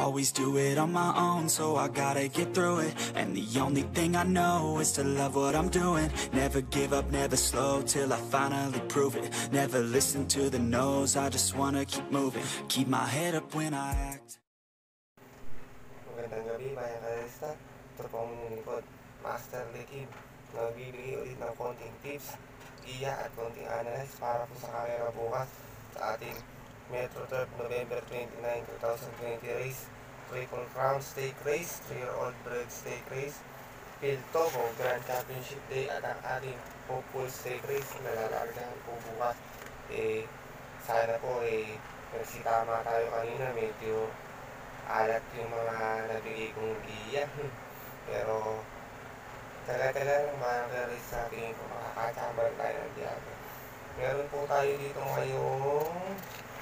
always do it on my own, so I gotta get through it. And the only thing I know is to love what I'm doing. Never give up, never slow, till I finally prove it. Never listen to the no's, I just wanna keep moving. Keep my head up when I act. Magandang gabi, Bayan Kalista. Ito po ang lingkod, Master Lekib. Nagbibigay ulit ng konting tips, iya at konting analyze para po sa kamera bukas sa ating Metro Turf November 29, 2020 race, Triple Crown Stake Race, 3-year-old bred Stake Race, Piltovo Grand Championship Day at ang ating Hopeful Stake Race na lalagyan po bukas. Sana po nagsitama tayo kanina, medyo alat yung mga nabigay kong giya. Pero taga-taga lang mga race sa tingin ko makakachambal tayo ng diyago. Meron po tayo dito ngayong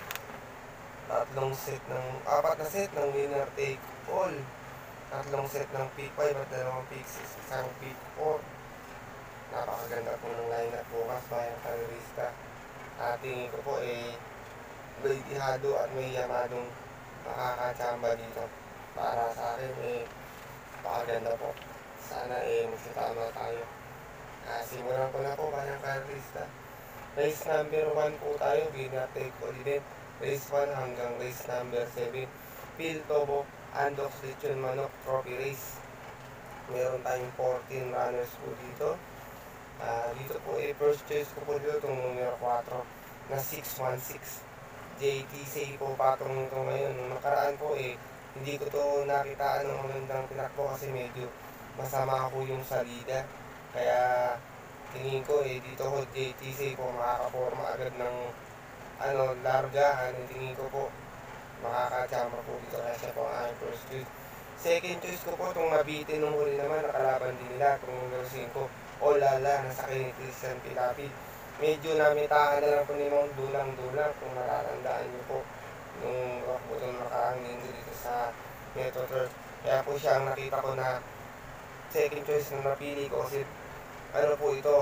apat na set ng winner take all. Tatlong set ng pick 5 at dalawang pick 6, isang pick 4. Napakaganda po ng lineup bukas, Bayan Kalista. Tingin ko po Brady Hado at may Yamadong makakachamba dito. Para sa akin napakaganda po. Sana magsitama tayo. Simulan ko na po, Bayan Kalista. Race number 1 po tayo, winner take all event. Race 1 hanggang race number 7, Piltovo Andox Lechon Manok Trophy Race. Meron tayong 14 runners po dito. Dito po first choice ko po dito itong numero 4 na 616 JTC po patong nito ngayon. Nung nakaraan po hindi ko to nakitaan ng magandang tinakbo kasi medyo masama ako yung salida. Kaya tingin ko dito ko JTC po makakaporma agad ng largahan. Tingin ko po makakachamba po dito kaya siya po ang first choice. Second choice ko po itong nabitin nung huli naman, nakalaban din nila itong numero 5, Olala, nasa kay ni Christian Pilapi. Medyo namitaan na lang po ni Mount dulang-dulang kung natatandaan niyo po nung po itong nakaraang linggo dito sa Metro Turf. Kaya po siya ang nakita ko na second choice na napili ko kasi po ito,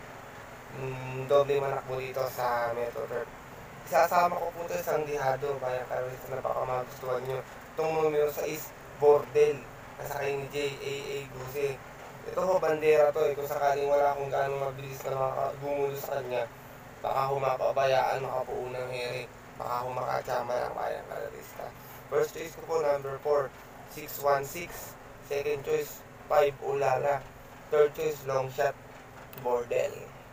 doble manakbo dito sa Metro Turf. Isasama ko po ito sa Dihado, Bayan Kalista, na baka magustuhan nyo. Itong numero 6, Bordel, nasa kay ni J.A.A. Guse. Ito ho, bandera to kung sakaling wala akong gano'ng mabilis na gumulo sa kanya, baka humapabayaan, makapuunang heri, baka humakachama ng Bayan Kalista. First choice ko po, number 4, 616. Second choice, 5, Ulala. Third choice, long shot, Bordel.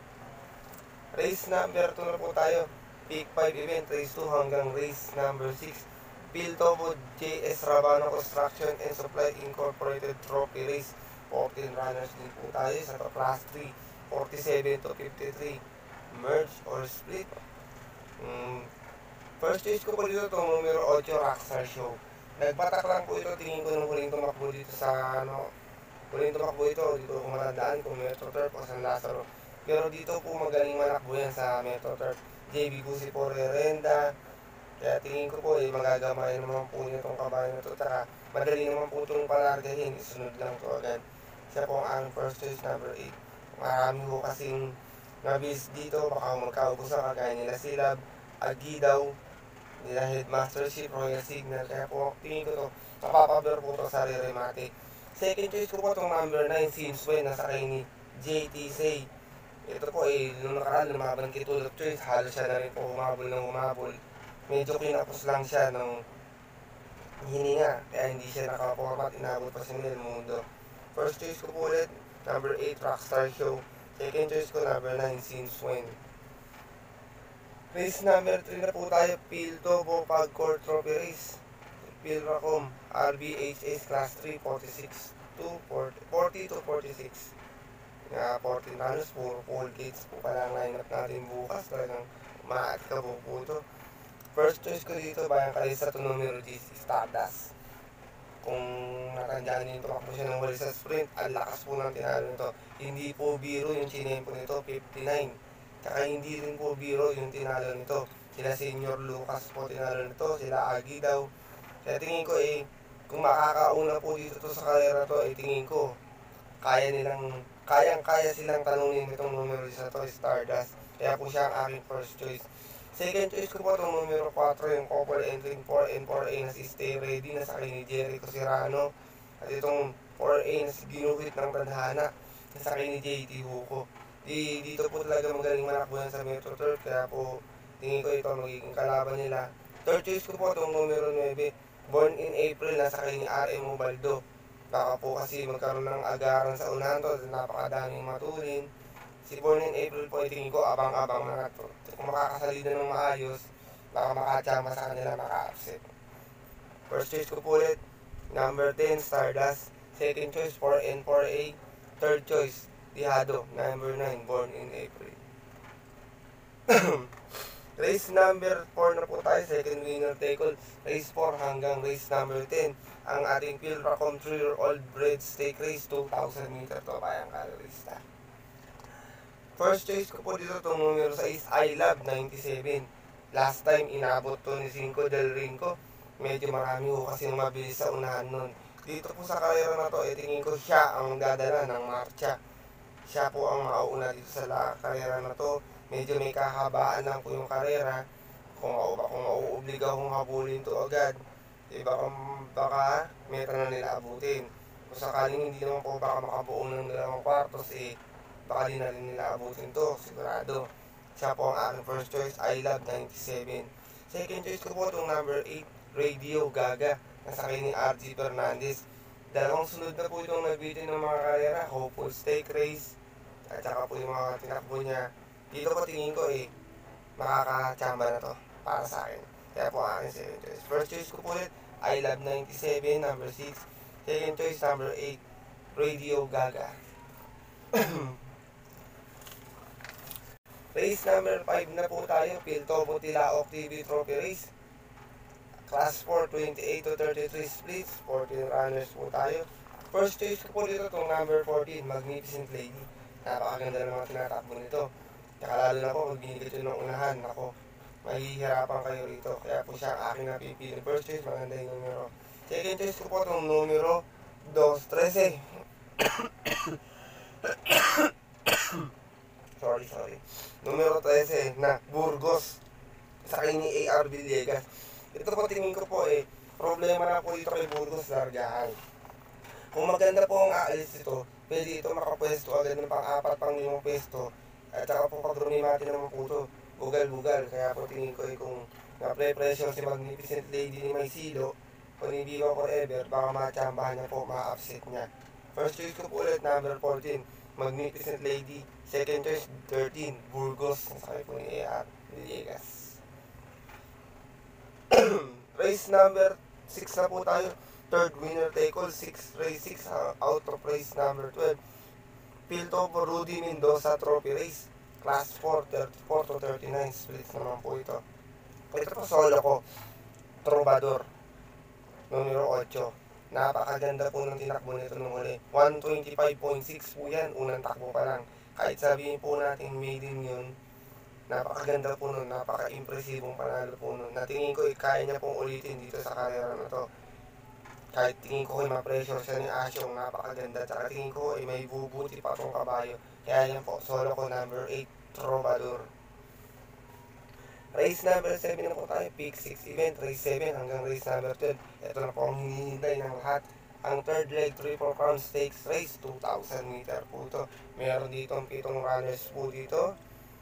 Race number 2 na po tayo. Pick 5 event, race 2 hanggang race number 6. Piltovo J.S. Rabano Construction and Supply Incorporated Trophy Race. 14 runners din po tayo sa class 3. 47 to 53. Merge or split. First choice ko po dito itong numero 8, Rockstar Show. Nagpatak lang po ito, tingin ko nung huling tumakbo dito sa huling tumakbo ito, dito kung matandaan kung Metro Turf o San Lazaro. Pero dito po magaling manakbo yan sa Metro Turf. JB Gusi po Rerenda. Kaya tingin ko po magagamayan naman po niya itong kabayan na ito. Tsaka madali naman po itong palargahin. Isunod lang ito agad. Siya po ang first choice, number 8. Marami po kasing nabis dito. Baka magkaubos na kagaya nila Silab, Agidaw, nila Headmastership, Royal Signal. Kaya po tingin ko ito, mapapablur po ito sa Reremate. Second choice ko po itong number 9, Simsway, nasa kay ni JTC. Ito po nung nakaraan, lumaban kay Tulip Choice, halos siya na rin po humabol. Medyo kinapos lang siya ng hininga, kaya hindi siya nakapormat, inabot pa si Mel Mundo. First choice ko po ulit, number 8, Rockstar Show. Second choice ko, number 9, Sinswen. Race number 3 na po tayo, Piltovo Pagcor Trophy Race. Pilracom, RBHS Class 3, 46 to 40 to 46. 14 runners, puro full gates po pala ang lineup natin bukas. Talagang maaat ka po ito. First choice ko dito, Bayan Kalista, ito numero 10, Stardust. Kung nakandyan nyo, tumakbo siya ng wali sa sprint, ang lakas po ng tinalo nito. Hindi po biro yung chinempo nito, 59. Tsaka hindi rin po biro yung tinalo nito. Sila Senior Lucas po tinalo nito, sila Agi daw. Kaya tingin ko kung makakauna po dito to sa karera to, tingin ko kayang-kaya silang talunin itong numero 1 to, Stardust. Kaya po siya ang aking first choice. Second choice ko po itong numero 4, yung couple entry 4 and 4A na si Stay Ready na sakay ni Jericho Serrano. At itong 4A na si Ginuhit ng Tadhana na sakay ni JT Huko. Dito po talaga magaling manakbuhan sa Metro Turf, kaya po tingin ko ito magiging kalaban nila. Third choice ko po itong numero 9, Born in April na sakay ni RM Ubaldo. Baka po kasi magkaroon ng agaran sa unahan to, napakadaming matulin. Si Born in April po, tingin ko abang-abang na to. Kung makakasalida ng maayos, baka makachama sa kanila, maka-upset. First choice ko po ulit, number 10, Stardust. Second choice, 4 and 4A. Third choice, Dihado, number 9, Born in April. Race number 4 na po tayo, second winner take all. Race 4 hanggang race number 10. Ang ating Pilracom 3-year-old bred stake race, 2,000 meter to, bayang kalorista. First choice ko po dito itong numero 6, I Love 97. Last time, inabot to ni 5 del Rinco. Medyo marami ko kasi mabilis sa unahan nun. Dito po sa karera na to, tingin ko siya ang dadala ng marcha. Siya po ang mauuna dito sa karera na to. Medyo may kahabaan lang po yung karera. Kung mauobliga akong habulin to agad, baka meta na nila abutin. Kung sakaling hindi naman po baka makabuo ng 2 kwartos, baka di na rin nila abutin to, sigurado. Siya po ang aking first choice, I Love 97. Second choice ko po itong number 8, Radio Gaga, nasakay ni RG Fernandez. Dalawang sunod na po itong nagbitin ng mga karera, Hopeful Stake Race, at saka po yung mga tinakbo niya. Dito ko tingin ko makakachamba na to para sa akin. Kaya po ang aking second choice. First choice ko po ulit, I Love 97, number 6. Second choice, number 8, Radio Gaga. Race number 5 na po tayo, Piltobo Tilaok TV Trophy Race. Class 4, 28 to 33 splits, 14 runners po tayo. First choice ko po dito itong number 14, Magnificent Lady. Napakaganda ng mga tinatakbo nito. Kaya lalo na po, pag binigay ito ng unahan, ako, mahihirapan kayo rito. Kaya po siya ang aking napipili. First choice, maganda yung numero. Second choice ko po itong numero 213. Sorry. Numero 13 na Burgos. Sakay ni AR Villegas. Ito po tingin ko po problema na po dito kay Burgos, largahan. Kung maganda po ang aalis ito, pwede ito makapwesto agad ng pang-4, pang-5 pwesto. At saka po pag rumimati naman po ito, bugal-bugal. Kaya po tingin ko kung na-pre-pressure si Magnificent Lady ni Maysilo, kung hindi ko forever, baka machambahan niya po, ma-upset niya. First choice ko po ulit, number 14, Magnificent Lady. Second choice, 13, Burgos. Nasakay po ni AR Villegas. Race number 6 na po tayo. Third winner take all, race 6 out of race number 12. Piltobo Rudy Mendoza Trophy Race. Class 4, 34 to 39 splits naman po ito. Ito po solo ko, Trovador, numero 8. Napakaganda po ng tinakbo nito nung huli. 125.6 po yan, unang takbo pa lang. Kahit sabihin po natin maiden yun, napakaganda po nun, napaka-impresibong panalo po nun. Natingin ko kaya niya pong ulitin dito sa karera na to. Kahit tingin ko ma-pressure siya ni Asyong, napakaganda. Tsaka tingin ko may bubuti pa tong kabayo. Kaya yan po, solo ko number 8, Trovador. Race number 7 na po tayo, Peak 6 event, race 7 hanggang race number 12. Ito na po ang hinihintay ng lahat. Ang third leg, Triple Crown Stakes Race, 2,000 meter po ito. Meron dito ang 7 runners po dito.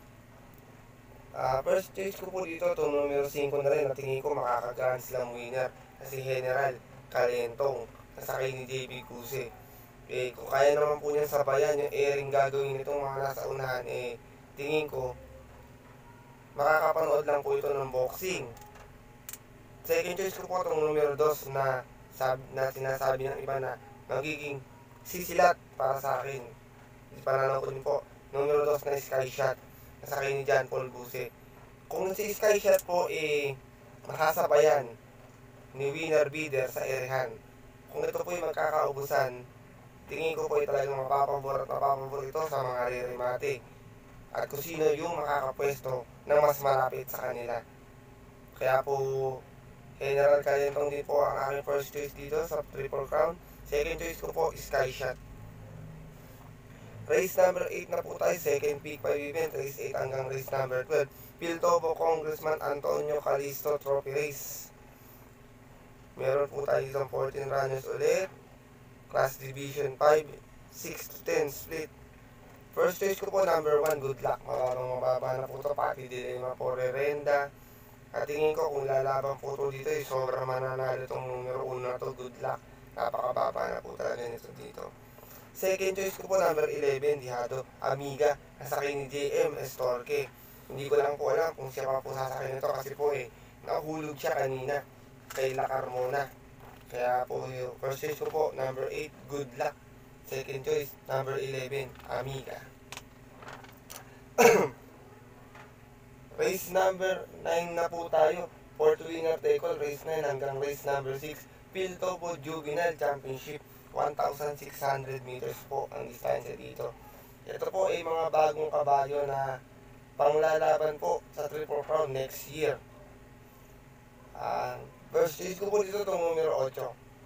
First choice ko po dito, itong numero 5 na rin, natingin ko makaka-grand slam winner. Kasi General Calentong, nasakay ni JB Cuse. Kung kaya naman po niya sabayan yung airing gagawin nitong mga nasa unahan, tingin ko makakapanood lang po ito ng boxing. Second choice ko po itong numero 2 na sinasabi ng iba na magiging sisilat para sa akin. Pananaw ko din po, numero 2 na Sky Shot, nasakay ni John Paul Buse. Kung si Sky Shot po makasabayan ni Winner Bidder sa Erehan, kung ito po yung magkakaubusan, tingin ko po talagang mapapabor ito sa mga ririmate. At kung sino yung makakapwesto na mas malapit sa kanila. Kaya po, General Calentong din po ang aking first choice dito sa Triple Crown. Second choice ko po, Sky Shot. Race number 8 na po tayo, second peak 5 event, race 8 hanggang race number 12. Piltobo Congressman Antonio Calisto Trophy Race. Meron po tayo isang 14 runners ulit. Class Division 5, 6 to 10 split. First choice ko po, number 1, good luck. Mababa na po ito, pati dilema po Rerenda. At tingin ko kung lalaban po ito dito, sobrang mananalo itong numero 1 na ito, good luck. Napakababa na po talaga nito dito. Second choice ko po, number 11, Dihado Amiga. Nasakay ni JM Estorque. Hindi ko lang po alam kung siya pa po sasakay nito kasi po nahulog siya kanina kay La Carmona. Kaya po, first choice ko po, number 8, good luck. Second choice, number 11, Amiga. Race number 9 na po tayo. Fourth winner take all, race 9 hanggang race number 6. Piltobo Juvenile Championship, 1,600 meters po ang distansya dito. Ito po ay mga bagong kabayo na panglalaban po sa Triple Crown next year. First choice ko po dito itong numero 8.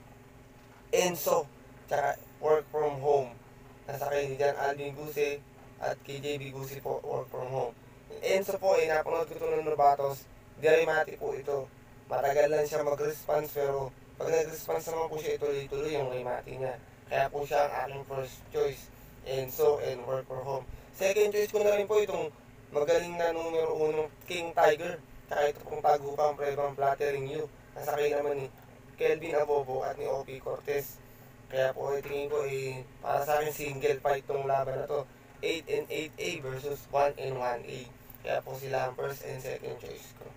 Enzo, tsaka work from home. Nasakay ni Jan Alvin Guse at KJB Guse po, work from home. Enzo po napanood ko ito ng Novatos. Dirimati po ito. Matagal lang siya mag-response pero pag nag-response naman po siya, ituloy-tuloy yung Rimati niya. Kaya po siya ang aking first choice. Enzo and work from home. Second choice ko na rin po itong magaling na numero 1 King Tiger. Tsaka ito pong tagupang Prevan Flattering You. Nasakay naman ni Kelvin Abobo at ni Opie Cortez. Kaya po tingin ko para sa akin single fight tong laban na to. 8 and 8A versus 1 and 1A. Kaya po sila ang first and second choice ko.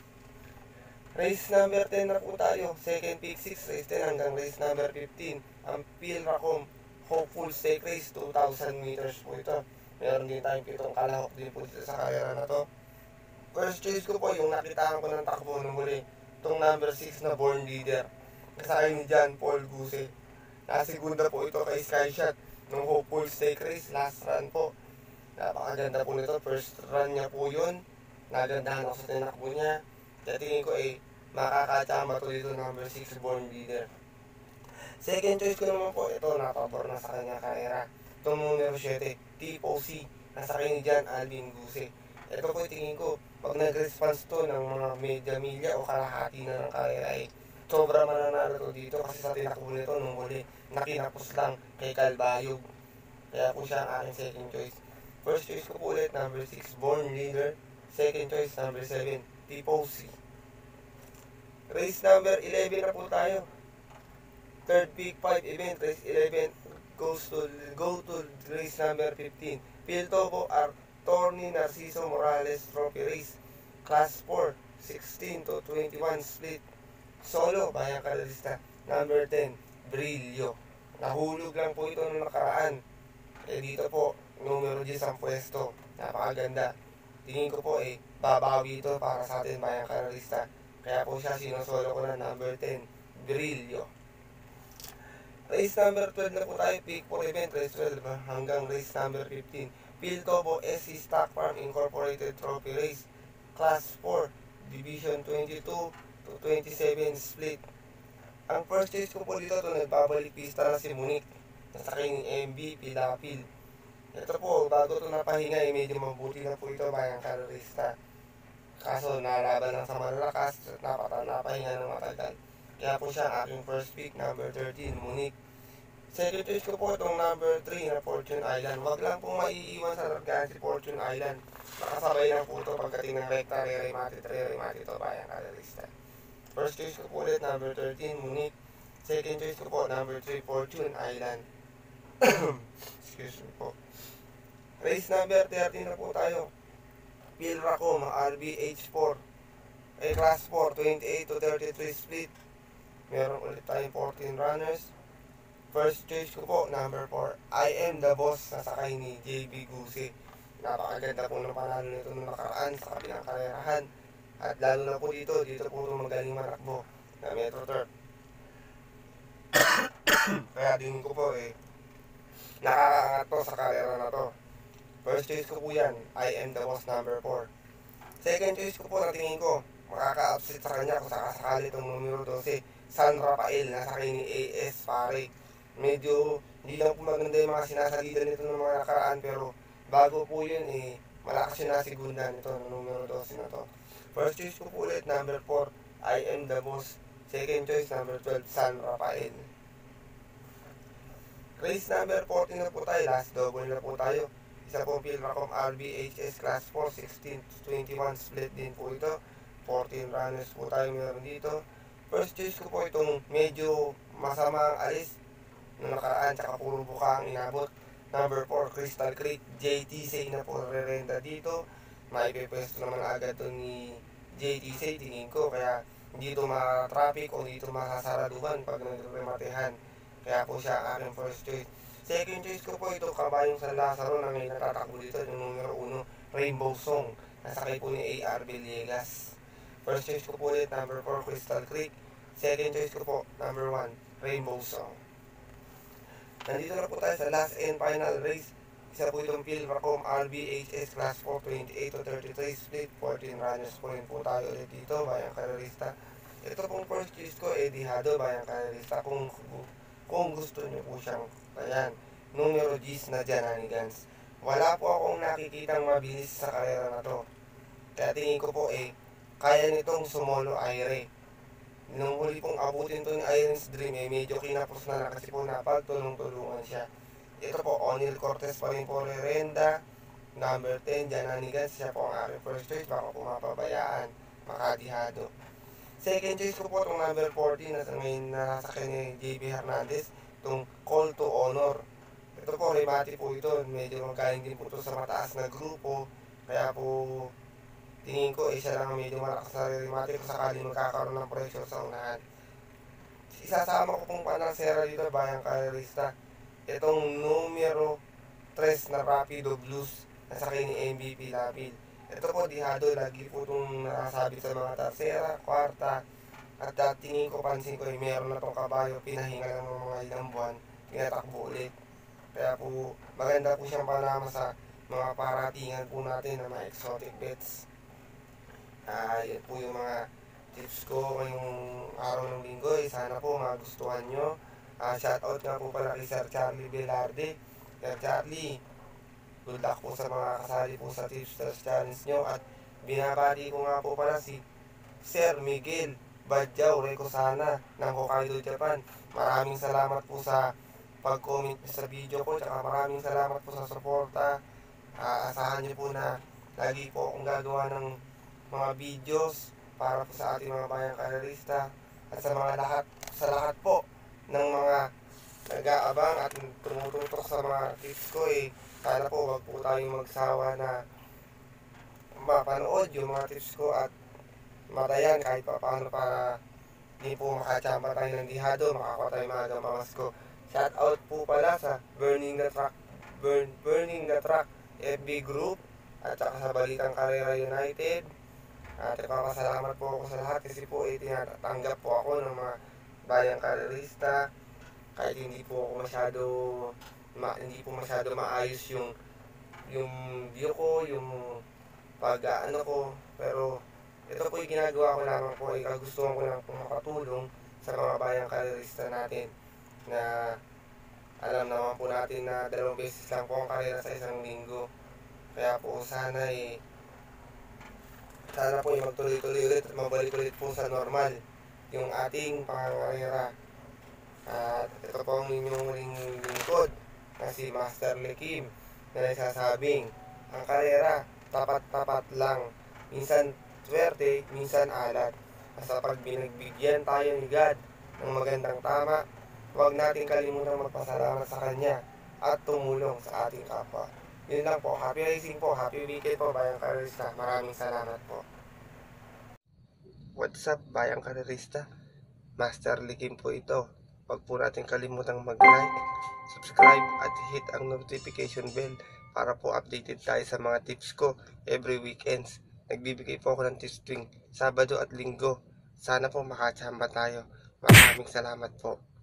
Race number 10 na po tayo. Second pick 6, race 10 hanggang race number 15. Ang Pilracom Hopeful Stake Race, 2,000 meters po ito. Meron din tayong pitong kalahok din po dito sa karera na to. First choice ko po yung nakitaan ko ng takbo ng muli. Itong number 6 na Born Leader. Kasakay ni John Paul Guse. Nasigunda po ito kay Skyshot ng Hopeful Stake Race. Last run po. Napakaganda po nito. First run niya po yun. Nagandahan ako sa tinakbo niya. Kaya tingin ko makakachamba to dito number 6 Born Leader. Second choice ko naman po, ito napapor na sa kanya karera. Itong numero 7, Tipo C. Nasakay ni Jan Alvin Guse. Ito po tingin ko, pag nag-response to ng mga media milya o kalahati na ng karera sobra mananalo to dito kasi sa tinakbo nito nung huli nakinapos lang kay Calbayog. Kaya po siya ang aking second choice. First choice ko po ulit, number 6, Born Leader. Second choice, number 7, Tipo C. Race number 11 na po tayo. Third pick 5 event, race 11 go to race number 15. Piltobo Tony Narciso Morales Trophy Race. Class 4, 16 to 21 split. Solo, Bayang Kalalista. Number 10, Brillo. Nahulog lang po ito nung nakaraan. Dito po, numero 10 ang pwesto. Napakaganda. Tingin ko po babawi ito para sa atin Bayang Kalalista. Kaya po siya sinusolo ko na number 10, Brillo. Race number 12 na po tayo, pick for event, race 12 hanggang race number 15. Piltobo SC Stock Farm Incorporated Trophy Race, Class 4, Division 22 to 27 split. Ang first choice ko po dito, nagbabalik pista na si Monique. Nasakay ni MB Pilapil. Ito po, bago ito napahinga, medyo mabuti na po ito Bayang Kalalista. Kaso nalaban lang sa malalakas, napahinga ng matagal. Kaya po siya ang aking first pick, number 13, Monique. Second choice ko po itong number 3 na Fortune Island. Wag lang pong maiiwan sa largahan si Fortune Island. Nakasabay lang po ito pagdating ng rekta, re-remati ito Bayang Kalalista. First choice ko po ulit, number 13, Monique. Second choice ko po, number 3, Fortune Island. Excuse me po. Race number 13 na po tayo. Pilracom, RBH4. Class 4, 28 to 33 split. Meron ulit tayong 14 runners. First choice ko po, number 4, I Am The Boss, nasakay ni JB Guse. Napakaganda po ng panalo nito nung nakaraan sa kabilang karerahan. At lalo na po dito po ito magaling manakbo na Metro Turf. Kaya din ko po nakakaangat to sa karera na to. First choice ko po yan, I Am The Boss, number 4. Second choice ko po na tingin ko makaka-upset sa kanya kung sakasakali itong numero 12, San Rafael, nasakay ni AS Pare. Medyo hindi lang po maganda yung mga sinasalida nito ng mga nakaraan pero bago po yun malakas yung nasigunan nito, numero 12 na to. First choice ko po ulit, number 4, I Am The Most. Second choice, number 12, San Rafael. Race number 14 na po tayo, last double na po tayo. Isa pong Philracom RBHS Class 4, 16-21 split din po ito. 14 runners po tayo meron dito. First choice ko po itong medyo masamang alis nung nakaraan, tsaka puro buka ang inabot. Number 4, Crystal Creek, JTC na po re-renta dito. Maipipwesto naman agad ito ni JTC, tingin ko, kaya hindi ito ma-traffic o hindi ito masasaraduhan pag nag-rematehan. Kaya po siya ang aking first choice. Second choice ko po ito, Kabayong San Lazaro na ngayon natatakbo dito, yung numero 1, Rainbow Song. Nasakay po ni AR Villegas. First choice ko po ulit, number 4, Crystal Creek. Second choice ko po, number 1, Rainbow Song. Nandito na po tayo sa last and final race. Isa po itong Philracom RBHS Class 4, 28-33 split. 14 runners po rin po tayo ulit dito, bayang karerista. Ito pong first choice ko, Edihado, bayang karerista. Kung gusto nyo po siyang, ayan, numero 10 na Jananigans. Wala po akong nakikitang mabilis sa karera na to. Kaya tingin ko po kaya nitong sumolo Aire. Nung huli pong abutin to ni Iron's Dream, medyo kinapos na kasi po napagtulong-tulungan siya. Ito po, O'Neal Cortez pa rin po re-renda. Number 10, Jananigans, siya po ang aking first choice, baka po mapabayaan, Makadihado. Second choice ko po itong number 14 na ngayon nasakyan ni JB Hernandez, itong Call to Honor. Ito po, remati po ito, medyo magkaling din po ito sa mataas na grupo, kaya po tingin ko siya lang medyo malakas na remati kung sakali magkakaroon ng pressure sa unahan. Isasama ko pong panasera dito, bayang karerista, itong numero 3 na Rapido Blues, nasakyan ni MVP Lapid. Ito po, Dihado, lagi po itong nakasabit sa mga tersera, kwarta, at tingin ko, pansin ko, meron na itong kabayo, pinahinga ng mga ilang buwan, pinatakbo ulit. Kaya po, maganda po siyang panama sa mga paratingan po natin na mga exotic bets. Yan po yung mga tips ko ngayong araw ng linggo. Sana po magustuhan nyo. Shoutout nga po pala kay Sir Charlie Velarde. Sir Charlie, good luck po sa mga kasali po sa Tipsters Challenge nyo. At binabati ko nga po pala si Sir Miguel Badjaw Recosana ng Hokkaido, Japan. Maraming salamat po sa pag-comment sa video ko, tsaka maraming salamat po sa suporta. Asahan nyo po na lagi po akong gagawa ng mga videos para po sa ating mga bayang karerista at sa lahat po ng mga nag-aabang at tumututok sa mga tips ko. Sana po wag po tayong magsawa na mapanood yung mga tips ko at matayan kahit pa paano para hindi po makachamba tayo ng dihado, makakuha tayo mga pamasko. Shout out po pala sa Burning the Truck FB group at saka sa Balitang Karera United. At ipapasalamat po ako sa lahat kasi po tinatanggap po ako ng mga bayang karerista kahit hindi po masyado maayos yung view ko, yung pag-ano ko, pero ito po yung ginagawa ko lamang po, kagustuhan ko lang po makatulong sa mga bayang karerista natin na alam naman po natin na 2 beses lang po ang karera sa isang linggo. Kaya po sana po magtuloy-tuloy ulit at mabalik ulit po sa normal yung ating pangangarera. At ito po ang inyong lingkod na si Master Lekim na nagsasabing ang karera tapat-tapat lang, minsan swerte, minsan alat. Basta pag binagbigyan tayo ni God ng magandang tama, huwag natin kalimutang magpasalamat sa Kanya at tumulong sa ating kapwa. Yun lang po. Happy racing po. Happy weekend po, bayang karerista. Maraming salamat po. What's up, bayang karerista? Master Likim po ito. Huwag po natin kalimutang mag-like, subscribe at hit ang notification bell para po updated tayo sa mga tips ko every weekends. Nagbibigay po ako ng tips tuwing Sabado at Linggo. Sana po makachamba tayo. Maraming salamat po.